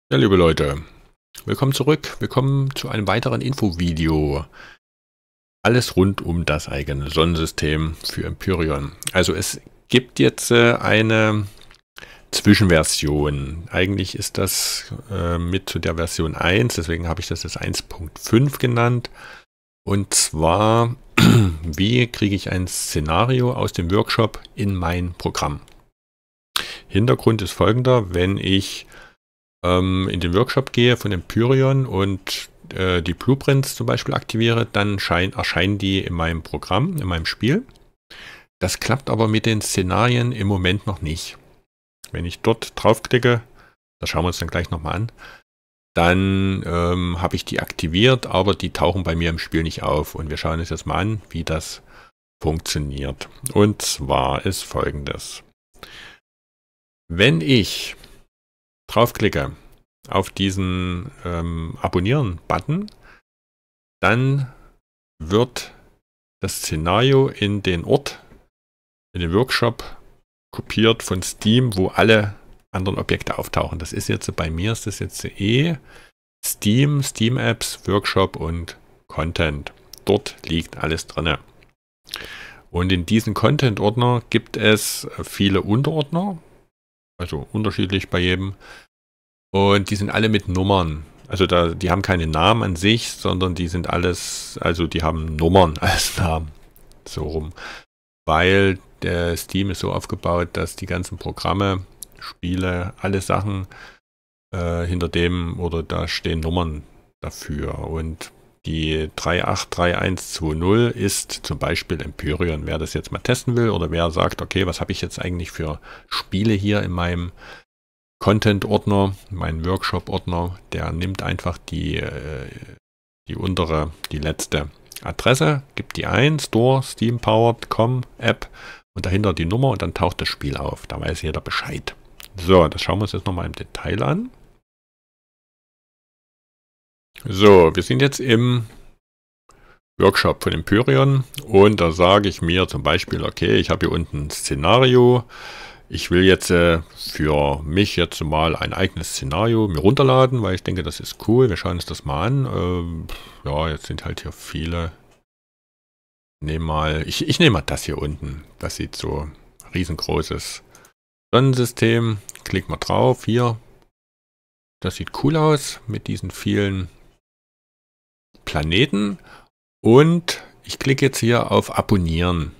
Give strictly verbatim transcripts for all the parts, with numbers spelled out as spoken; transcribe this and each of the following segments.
Ja, liebe Leute, willkommen zurück. Willkommen zu einem weiteren Infovideo. Alles rund um das eigene Sonnensystem für Empyrion. Also es gibt jetzt äh, eine Zwischenversion. Eigentlich ist das äh, mit zu der Version eins, deswegen habe ich das jetzt eins Punkt fünf genannt. Und zwar, wie kriege ich ein Szenario aus dem Workshop in mein Programm? Hintergrund ist folgender: Wenn ich in den Workshop gehe von Empyrion und äh, die Blueprints zum Beispiel aktiviere, dann schein, erscheinen die in meinem Programm, in meinem Spiel. Das klappt aber mit den Szenarien im Moment noch nicht. Wenn ich dort draufklicke, das schauen wir uns dann gleich nochmal an, dann ähm, habe ich die aktiviert, aber die tauchen bei mir im Spiel nicht auf. Und wir schauen uns jetzt mal an, wie das funktioniert. Und zwar ist folgendes: Wenn ich draufklicke auf diesen ähm, Abonnieren-Button, dann wird das Szenario in den Ort, in den Workshop kopiert von Steam, wo alle anderen Objekte auftauchen. Das ist jetzt, bei mir ist das jetzt eh Steam, Steam Apps, Workshop und Content. Dort liegt alles drin. Und in diesem Content-Ordner gibt es viele Unterordner, also unterschiedlich bei jedem. Und die sind alle mit Nummern. Also da, die haben keine Namen an sich, sondern die sind alles, also die haben Nummern als Namen. So rum. Weil der Steam ist so aufgebaut, dass die ganzen Programme, Spiele, alle Sachen äh, hinter dem oder da stehen Nummern dafür. Und die drei acht drei eins zwei null ist zum Beispiel Empyrion. Wer das jetzt mal testen will oder wer sagt, okay, was habe ich jetzt eigentlich für Spiele hier in meinem Content-Ordner, mein Workshop-Ordner, der nimmt einfach die, die untere, die letzte Adresse, gibt die ein, Store, Steam-Powered, Com, App und dahinter die Nummer und dann taucht das Spiel auf. Da weiß jeder Bescheid. So, das schauen wir uns jetzt nochmal im Detail an. So, wir sind jetzt im Workshop von Empyrion und da sage ich mir zum Beispiel, okay, ich habe hier unten ein Szenario. Ich will jetzt äh, für mich jetzt mal ein eigenes Szenario mir runterladen, weil ich denke, das ist cool. Wir schauen uns das mal an. Ähm, ja, jetzt sind halt hier viele. Nehm mal, ich, ich nehme mal das hier unten. Das sieht so riesengroßes Sonnensystem. Klick mal drauf. Hier. Das sieht cool aus mit diesen vielen Planeten. Und ich klicke jetzt hier auf Abonnieren.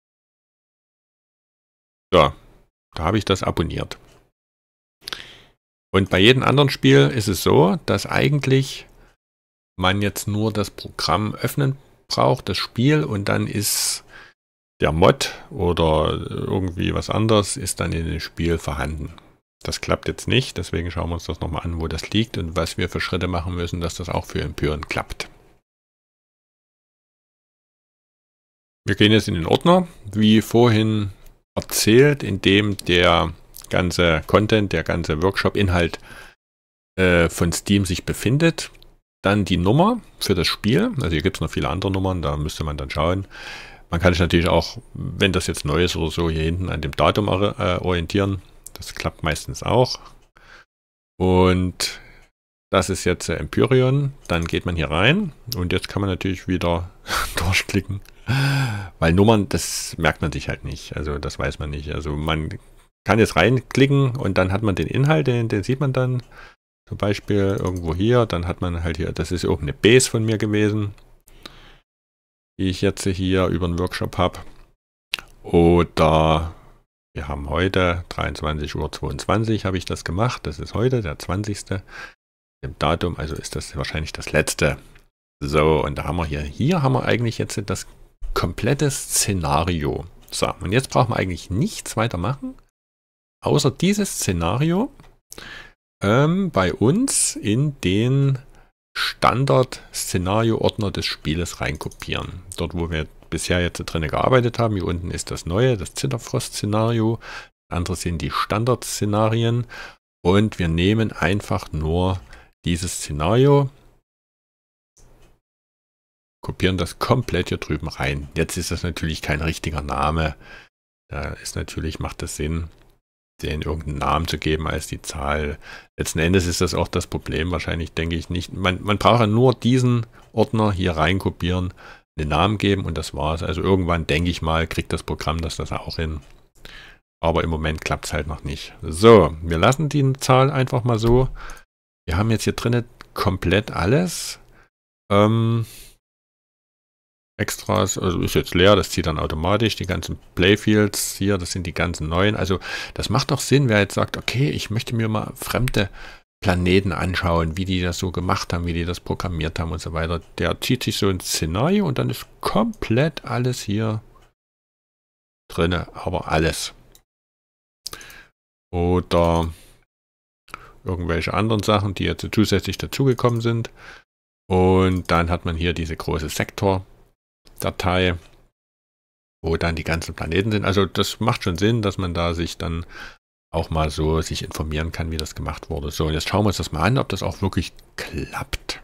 So. Da habe ich das abonniert. Und bei jedem anderen Spiel ist es so, dass eigentlich man jetzt nur das Programm öffnen braucht, das Spiel, und dann ist der Mod oder irgendwie was anderes ist dann in dem Spiel vorhanden. Das klappt jetzt nicht, deswegen schauen wir uns das nochmal an, wo das liegt und was wir für Schritte machen müssen, dass das auch für Empyrion klappt. Wir gehen jetzt in den Ordner, wie vorhin erzählt, in dem der ganze Content, der ganze Workshop-Inhalt äh, von Steam sich befindet. Dann die Nummer für das Spiel. Also hier gibt es noch viele andere Nummern, da müsste man dann schauen. Man kann sich natürlich auch, wenn das jetzt neu ist oder so, hier hinten an dem Datum äh, orientieren. Das klappt meistens auch. Und das ist jetzt äh, Empyrion. Dann geht man hier rein und jetzt kann man natürlich wieder durchklicken. Weil Nummern, das merkt man sich halt nicht. Also das weiß man nicht. Also man kann jetzt reinklicken und dann hat man den Inhalt, den, den sieht man dann. Zum Beispiel irgendwo hier. Dann hat man halt hier, das ist irgendeine Base von mir gewesen, die ich jetzt hier über den Workshop habe. Oder wir haben heute dreiundzwanzig Uhr zweiundzwanzig habe ich das gemacht. Das ist heute der zwanzigste Im Datum, also ist das wahrscheinlich das letzte. So, und da haben wir hier, hier haben wir eigentlich jetzt das komplette Szenario. So, und jetzt brauchen wir eigentlich nichts weiter machen, außer dieses Szenario ähm, bei uns in den Standard-Szenario-Ordner des Spieles reinkopieren. Dort, wo wir bisher jetzt drin gearbeitet haben, hier unten ist das neue, das Zitterfrost-Szenario. Andere sind die Standard-Szenarien und wir nehmen einfach nur dieses Szenario, kopieren das komplett hier drüben rein. Jetzt ist das natürlich kein richtiger Name. Da ist natürlich, macht das Sinn, denen irgendeinen Namen zu geben als die Zahl. Letzten Endes ist das auch das Problem, wahrscheinlich denke ich nicht. Man, man braucht ja nur diesen Ordner hier rein kopieren, den Namen geben und das war's. Also irgendwann, denke ich mal, kriegt das Programm das, das auch hin. Aber im Moment klappt es halt noch nicht. So, wir lassen die Zahl einfach mal so. Wir haben jetzt hier drinnen komplett alles. Ähm, Extras, also ist jetzt leer, das zieht dann automatisch. Die ganzen Playfields hier, das sind die ganzen neuen. Also das macht doch Sinn, wer jetzt sagt, okay, ich möchte mir mal fremde Planeten anschauen, wie die das so gemacht haben, wie die das programmiert haben und so weiter. Der zieht sich so ein Szenario und dann ist komplett alles hier drin, aber alles. Oder irgendwelche anderen Sachen, die jetzt zusätzlich dazugekommen sind. Und dann hat man hier diese große Sektor-Datei, wo dann die ganzen Planeten sind. Also das macht schon Sinn, dass man da sich dann auch mal so sich informieren kann, wie das gemacht wurde. So, und jetzt schauen wir uns das mal an, ob das auch wirklich klappt.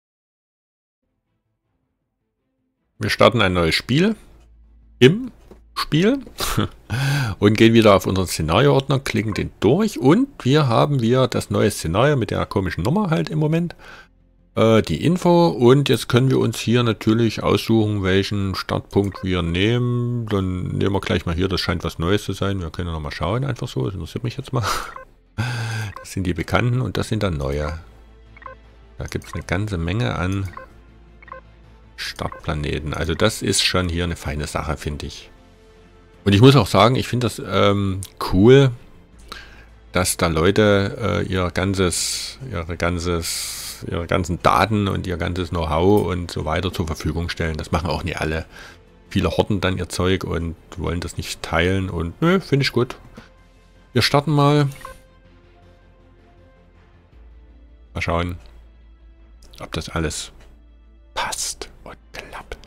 Wir starten ein neues Spiel im Spiel und gehen wieder auf unseren Szenario-Ordner, klicken den durch und wir haben wir das neue Szenario mit der komischen Nummer halt im Moment. Äh, die Info und jetzt können wir uns hier natürlich aussuchen, welchen Startpunkt wir nehmen. Dann nehmen wir gleich mal hier, das scheint was Neues zu sein. Wir können ja noch mal schauen, einfach so, das interessiert mich jetzt mal. Das sind die Bekannten und das sind dann neue. Da gibt es eine ganze Menge an Startplaneten. Also das ist schon hier eine feine Sache, finde ich. Und ich muss auch sagen, ich finde das ähm, cool, dass da Leute äh, ihr ganzes, ihre ganzes, ihre ganzen Daten und ihr ganzes Know-how und so weiter zur Verfügung stellen. Das machen auch nicht alle. Viele horten dann ihr Zeug und wollen das nicht teilen und nö, finde ich gut. Wir starten mal. Mal schauen, ob das alles passt und klappt.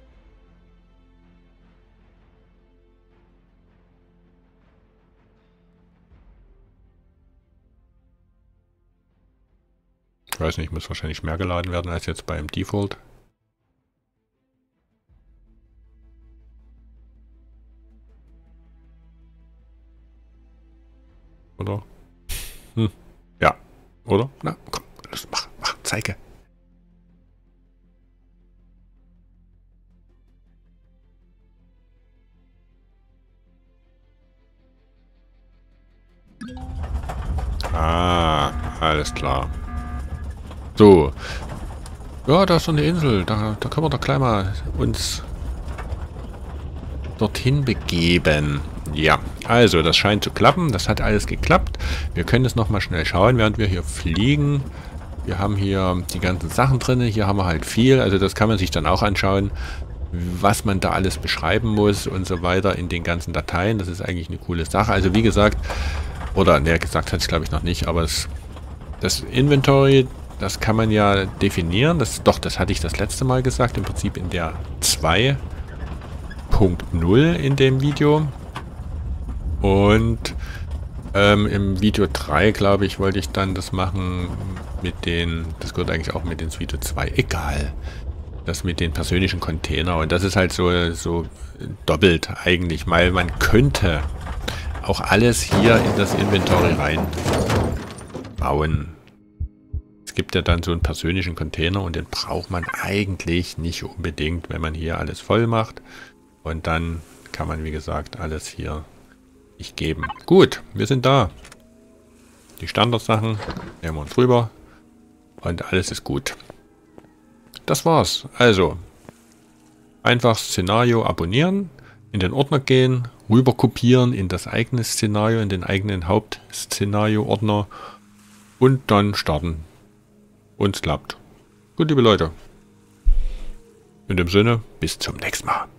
Ich weiß nicht, muss wahrscheinlich mehr geladen werden als jetzt beim Default. Oder? Hm. Ja. Oder? Na, komm, los, mach, mach, zeige. Ah, alles klar. So. Ja, da ist so eine Insel. Da, da können wir doch gleich mal uns dorthin begeben. Ja, also das scheint zu klappen. Das hat alles geklappt. Wir können jetzt nochmal schnell schauen, während wir hier fliegen. Wir haben hier die ganzen Sachen drin. Hier haben wir halt viel. Also das kann man sich dann auch anschauen, was man da alles beschreiben muss und so weiter in den ganzen Dateien. Das ist eigentlich eine coole Sache. Also wie gesagt, oder ne, gesagt hat es glaube ich noch nicht, aber es, das Inventory, das kann man ja definieren. Das, doch, das hatte ich das letzte Mal gesagt, im Prinzip in der zwei Punkt null in dem Video. Und ähm, im Video drei, glaube ich, wollte ich dann das machen mit den, das gehört eigentlich auch mit ins Video zwei, egal. Das mit den persönlichen Container. Und das ist halt so, so doppelt eigentlich, weil man könnte auch alles hier in das Inventory rein bauen. Es gibt ja dann so einen persönlichen Container und den braucht man eigentlich nicht unbedingt, wenn man hier alles voll macht. Und dann kann man, wie gesagt, alles hier nicht geben. Gut, wir sind da. Die Standardsachen nehmen wir uns rüber und alles ist gut. Das war's. Also, einfach Szenario abonnieren, in den Ordner gehen, rüber kopieren in das eigene Szenario, in den eigenen Hauptszenario-Ordner und dann starten. Und es klappt. Gut, liebe Leute. In dem Sinne, bis zum nächsten Mal.